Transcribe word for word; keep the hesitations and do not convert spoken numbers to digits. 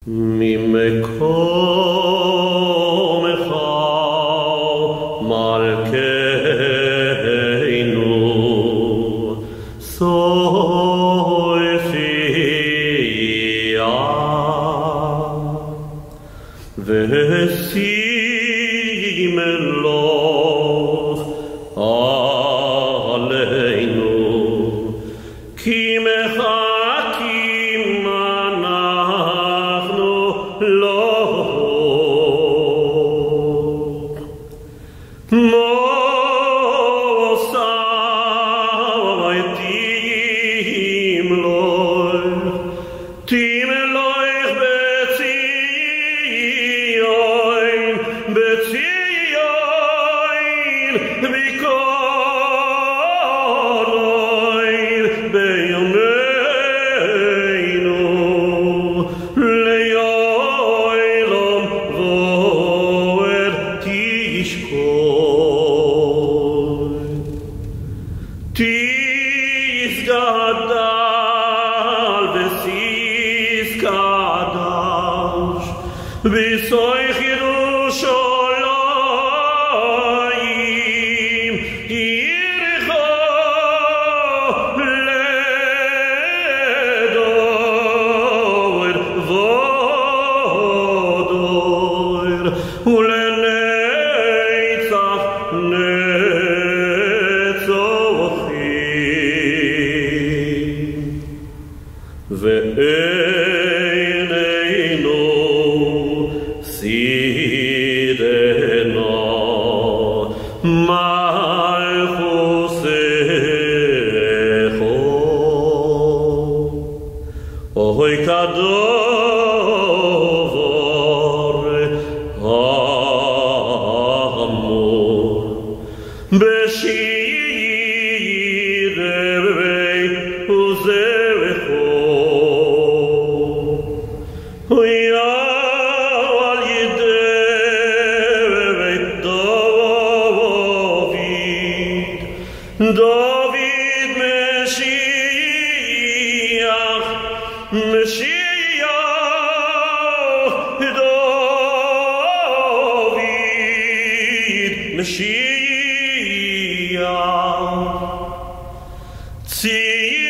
ממקומך מלכנו סופייה ושים אלוך עלינו כי מחכים אנחנו לו מוסייתים לו תים אלוהיך בציון בציון בקרון בימינו ליום ועוד תשכון תסגדל וסיסקדש בסויך ירושלים עירך לדור ודור ולנצח נצוחים ואיננו סידנו מלכוסך אוי כדובר אמור בשיר וזרחו אוי על ידי דוד דוד משיח משיח דוד משיח ציון